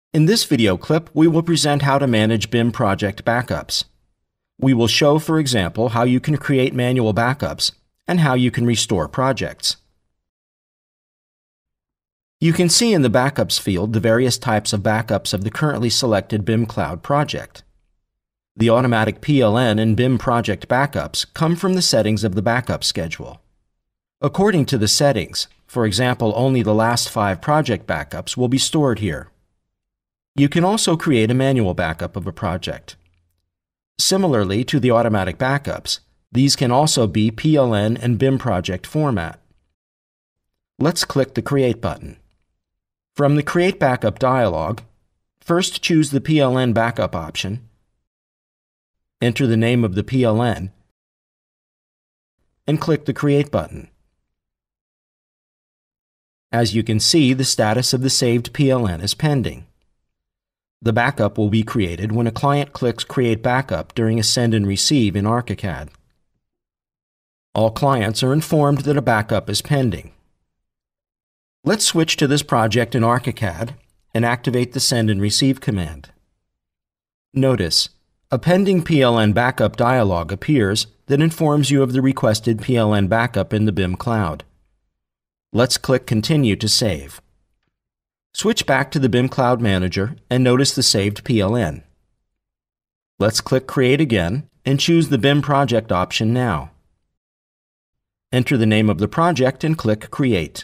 In this video clip, we will present how to manage BIM project backups. We will show, for example, how you can create manual backups and how you can restore projects. You can see in the Backups field the various types of backups of the currently selected BIMcloud project. The automatic PLN and BIM project backups come from the settings of the backup schedule. According to the settings, for example, only the last 5 project backups will be stored here. You can also create a manual backup of a project. Similarly to the automatic backups, these can also be PLN and BIM project format. Let's click the Create button. From the Create Backup dialog, first choose the PLN backup option, enter the name of the PLN, and click the Create button. As you can see, the status of the saved PLN is pending. The backup will be created when a client clicks Create Backup during a send and receive in ArchiCAD. All clients are informed that a backup is pending. Let's switch to this project in ArchiCAD and activate the Send and Receive command. Notice, a pending PLN backup dialog appears that informs you of the requested PLN backup in the BIMcloud. Let's click Continue to save. Switch back to the BIMcloud Manager and notice the saved PLN. Let's click Create again and choose the BIM project option now. Enter the name of the project and click Create.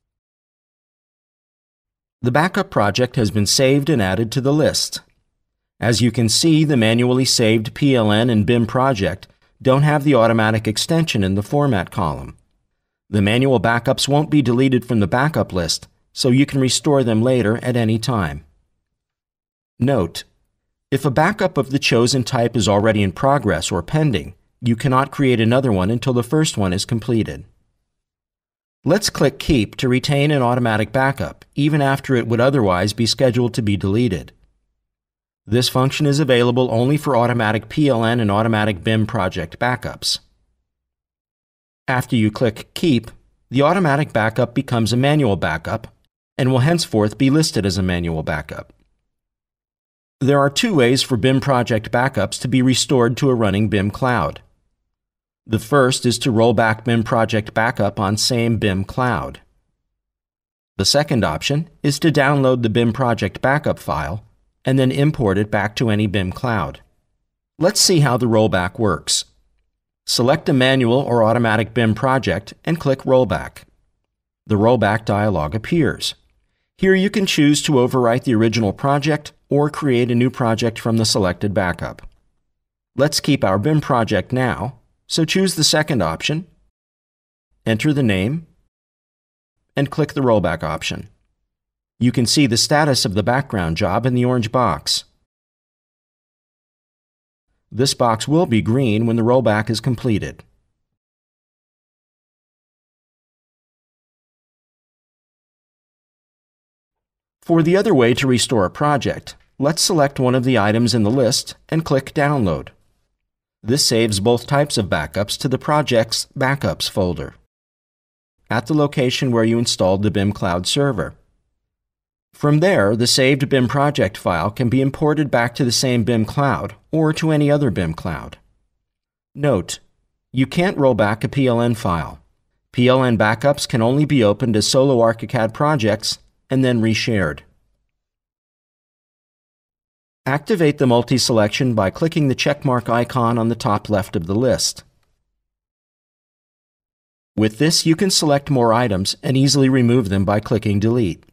The backup project has been saved and added to the list. As you can see, the manually saved PLN and BIM project don't have the automatic extension in the Format column. The manual backups won't be deleted from the backup list, so you can restore them later at any time. Note: if a backup of the chosen type is already in progress or pending, you cannot create another one until the first one is completed. Let's click Keep to retain an automatic backup, even after it would otherwise be scheduled to be deleted. This function is available only for automatic PLN and automatic BIM project backups. After you click Keep, the automatic backup becomes a manual backup and will henceforth be listed as a manual backup. There are 2 ways for BIM project backups to be restored to a running BIMcloud. The first is to roll back BIM project backup on same BIMcloud. The second option is to download the BIM project backup file and then import it back to any BIMcloud. Let's see how the rollback works. Select a manual or automatic BIM project and click Rollback. The Rollback dialog appears. Here you can choose to overwrite the original project or create a new project from the selected backup. Let's keep our BIM project now, so choose the second option, enter the name, and click the Rollback option. You can see the status of the background job in the orange box. This box will be green when the rollback is completed. For the other way to restore a project, let's select one of the items in the list and click Download. This saves both types of backups to the project's Backups folder, at the location where you installed the BIMcloud server. From there, the saved BIM project file can be imported back to the same BIMcloud or to any other BIMcloud. Note: you can't roll back a PLN file. PLN backups can only be opened as solo ArchiCAD projects and then reshared. Activate the multi-selection by clicking the checkmark icon on the top left of the list. With this, you can select more items and easily remove them by clicking Delete.